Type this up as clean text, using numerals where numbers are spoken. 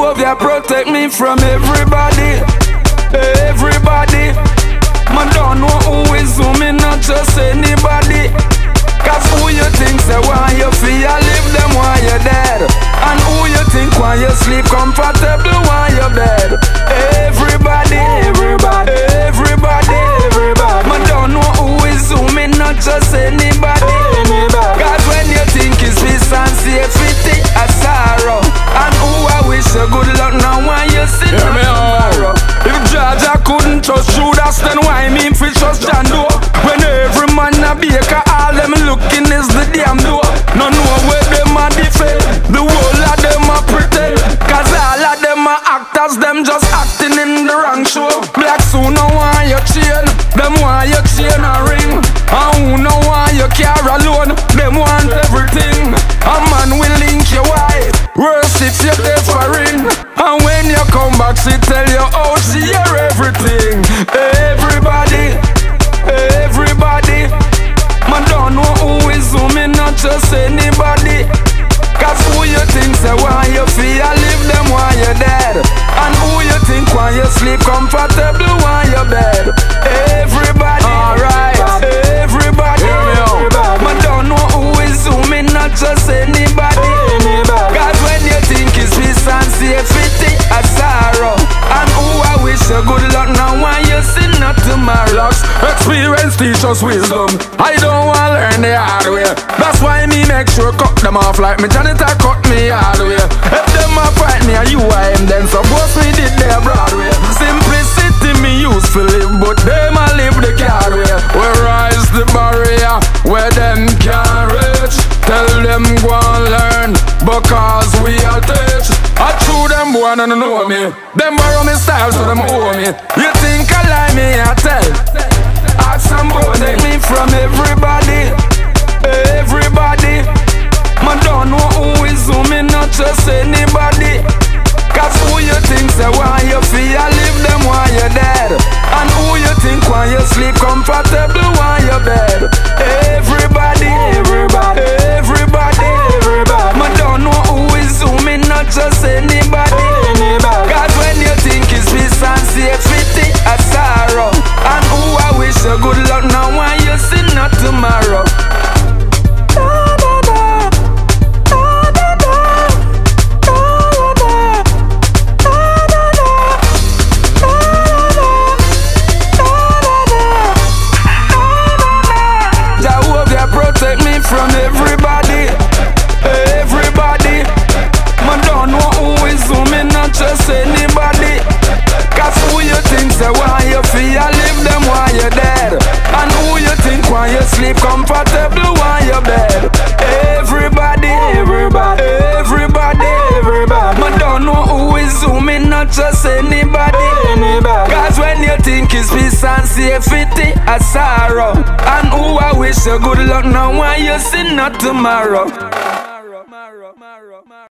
Jehovah protect me from everybody, everybody. Man don't know who is who, me not just anybody. Cause who you think say why you feel live them while you're dead, and who you think why you sleep comfortable while you're dead. Everybody, everybody, everybody, everybody. Man don't know who is who, me not just anybody. Cause when you think it's peace and safety, a sorrow, and who I wish you good luck now when you sit down tomorrow. If Jaja couldn't trust Judas, then why me fi trust John Doe? When every man a baker, all them looking is the damn door. No know where them a defend, the whole of them a pretend. Cause all of them a actors, them just acting in the wrong show. Black soon no want your chain, them want your chain a ring. And who no want your car alone, them want everything. A man will link your wife, worse if you pay for ring. And when you come back, she tell you how she hear everything. Everybody, everybody. Man don't know who is who, me not just anybody. Cause who you think say why you feel live them while you're dead, and who you think why you sleep comfortable while you're bed. Everybody, alright, everybody, everybody. Man don't know who is who, me not just anybody. Cause when you think it's peace and safety, a sorrow, and who I wish you good luck now when you see not tomorrow. Experience teach us wisdom, I don't want to learn the hard way. That's why me make sure cut them off like me janitor cut me hard way. If them a fight me and you I am, then suppose me did their Broadway. Simplicity me used to live, but them a live the car way. We rise the barrier where them can't reach. Tell them go and learn, because we are teach. I true them boy and know me, them borrow me style so them owe me. You think I lie, me I tell. Ask some protect me from everybody, everybody. Man don't know who is who, me not just anybody. Cause who you think say why you feel live them while you're dead, and who you think why you sleep comfortable while you're bed. Everybody, everybody, everybody, everybody. Man don't know who is who, me not just anybody. Cause when you think it's peace and safety, a sorrow, and who I wish you good luck now when you see not tomorrow. Protect me from everybody, everybody. Man don't know who is who, me not just anybody. Cause who you think say why you feel live them while you're dead, and who you think why you sleep comfortable while you're bed. Everybody, everybody, everybody, everybody. Man don't know who is who, me not just anybody. Cause when you think it's peace and safety, a sorrow, and who I wish you good luck now when you see not tomorrow.